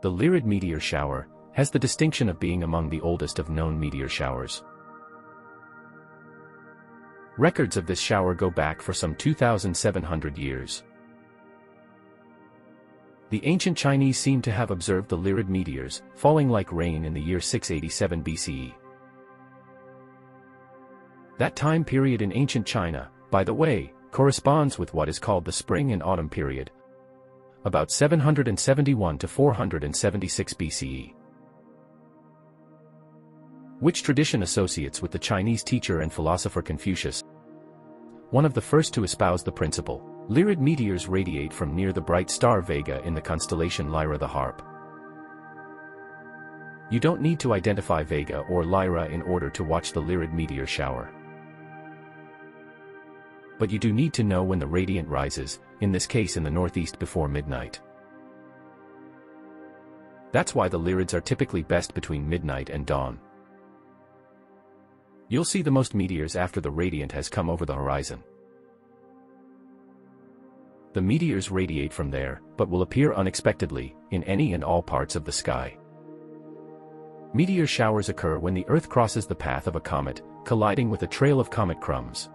The Lyrid meteor shower has the distinction of being among the oldest of known meteor showers. Records of this shower go back for some 2,700 years. The ancient Chinese seem to have observed the Lyrid meteors falling like rain in the year 687 BCE. That time period in ancient China, by the way, corresponds with what is called the spring and autumn period, about 771 to 476 BCE. Which tradition associates with the Chinese teacher and philosopher Confucius, one of the first to espouse the principle. Lyrid meteors radiate from near the bright star Vega in the constellation Lyra the Harp. You don't need to identify Vega or Lyra in order to watch the Lyrid meteor shower. But you do need to know when the radiant rises, in this case in the northeast before midnight. That's why the Lyrids are typically best between midnight and dawn. You'll see the most meteors after the radiant has come over the horizon. The meteors radiate from there, but will appear unexpectedly, in any and all parts of the sky. Meteor showers occur when the Earth crosses the path of a comet, colliding with a trail of comet crumbs.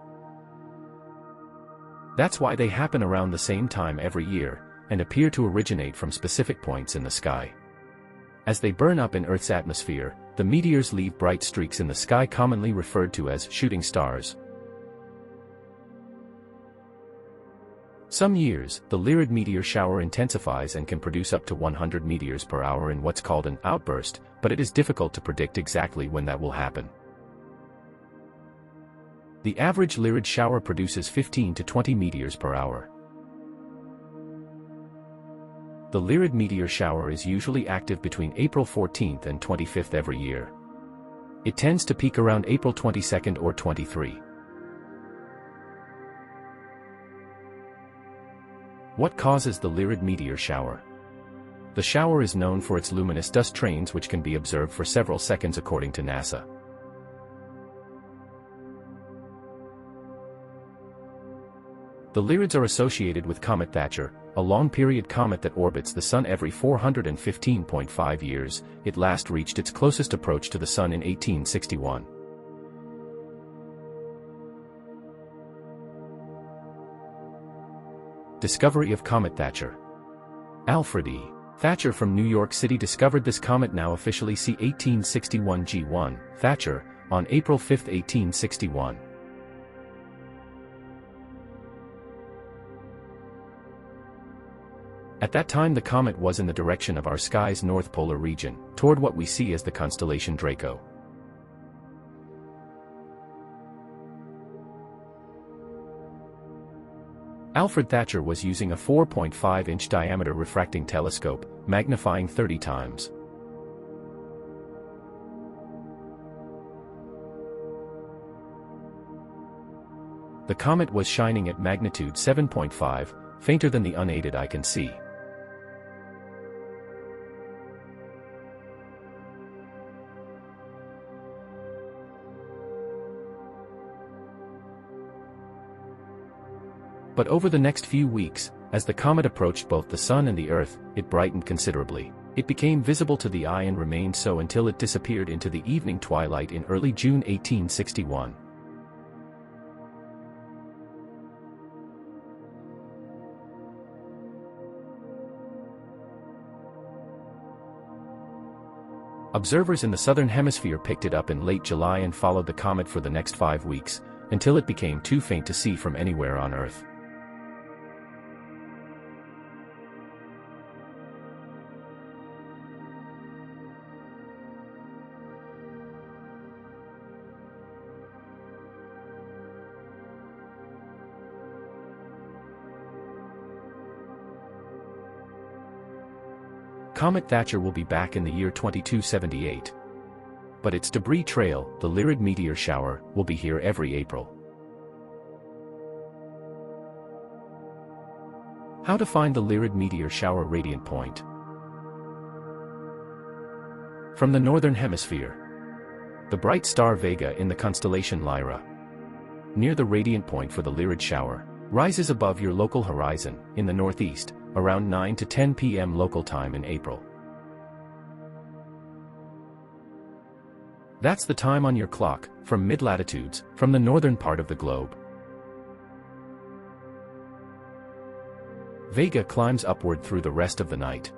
That's why they happen around the same time every year, and appear to originate from specific points in the sky. As they burn up in Earth's atmosphere, the meteors leave bright streaks in the sky commonly referred to as shooting stars. Some years, the Lyrid meteor shower intensifies and can produce up to 100 meteors per hour in what's called an outburst, but it is difficult to predict exactly when that will happen. The average Lyrid shower produces 15 to 20 meteors per hour. The Lyrid meteor shower is usually active between April 14th and 25th every year. It tends to peak around April 22nd or 23. What causes the Lyrid meteor shower? The shower is known for its luminous dust trains which can be observed for several seconds according to NASA. The Lyrids are associated with Comet Thatcher, a long-period comet that orbits the Sun every 415.5 years. It last reached its closest approach to the Sun in 1861. Discovery of Comet Thatcher. Alfred E. Thatcher from New York City discovered this comet, now officially C 1861 G1 Thatcher, on April 5, 1861. At that time the comet was in the direction of our sky's north polar region, toward what we see as the constellation Draco. Alfred Thatcher was using a 4.5-inch diameter refracting telescope, magnifying 30 times. The comet was shining at magnitude 7.5, fainter than the unaided eye can see. But over the next few weeks, as the comet approached both the Sun and the Earth, it brightened considerably. It became visible to the eye and remained so until it disappeared into the evening twilight in early June 1861. Observers in the southern hemisphere picked it up in late July and followed the comet for the next 5 weeks, until it became too faint to see from anywhere on Earth. Comet Thatcher will be back in the year 2278. But its debris trail, the Lyrid meteor shower, will be here every April. How to find the Lyrid meteor shower radiant point? From the northern hemisphere. The bright star Vega in the constellation Lyra, near the radiant point for the Lyrid shower, rises above your local horizon, in the northeast, around 9 to 10 p.m. local time in April. That's the time on your clock, from mid-latitudes, from the northern part of the globe. Vega climbs upward through the rest of the night.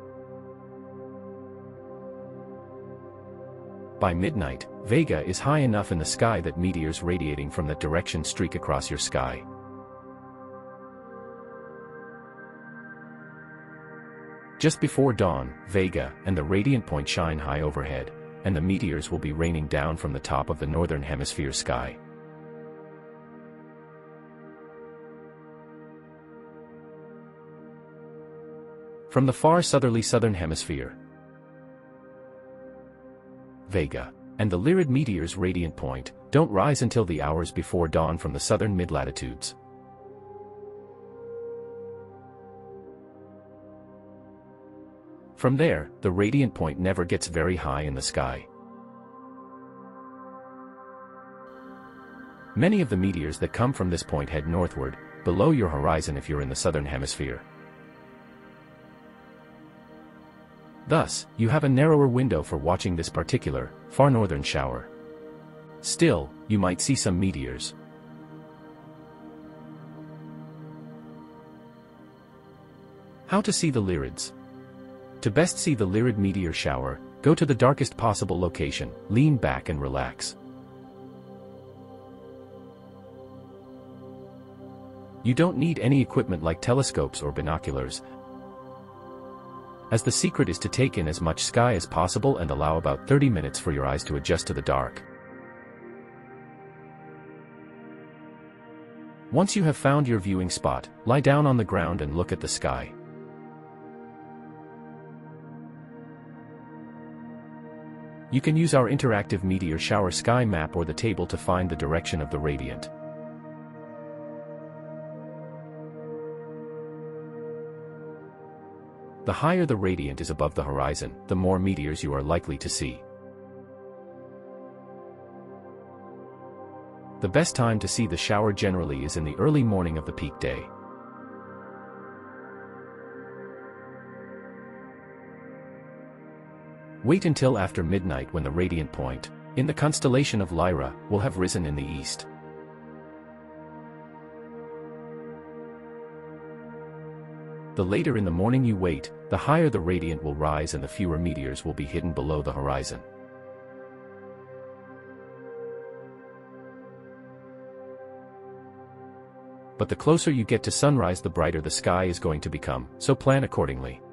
By midnight, Vega is high enough in the sky that meteors radiating from that direction streak across your sky. Just before dawn, Vega and the radiant point shine high overhead, and the meteors will be raining down from the top of the northern hemisphere sky. From the far southerly southern hemisphere, Vega and the Lyrid meteor's radiant point don't rise until the hours before dawn from the southern mid-latitudes. From there, the radiant point never gets very high in the sky. Many of the meteors that come from this point head northward, below your horizon if you're in the southern hemisphere. Thus, you have a narrower window for watching this particular, far northern shower. Still, you might see some meteors. How to see the Lyrids? To best see the Lyrid meteor shower, go to the darkest possible location, lean back and relax. You don't need any equipment like telescopes or binoculars, as the secret is to take in as much sky as possible and allow about 30 minutes for your eyes to adjust to the dark. Once you have found your viewing spot, lie down on the ground and look at the sky. You can use our interactive meteor shower sky map or the table to find the direction of the radiant. The higher the radiant is above the horizon, the more meteors you are likely to see. The best time to see the shower generally is in the early morning of the peak day. Wait until after midnight when the radiant point, in the constellation of Lyra, will have risen in the east. The later in the morning you wait, the higher the radiant will rise and the fewer meteors will be hidden below the horizon. But the closer you get to sunrise, the brighter the sky is going to become, so plan accordingly.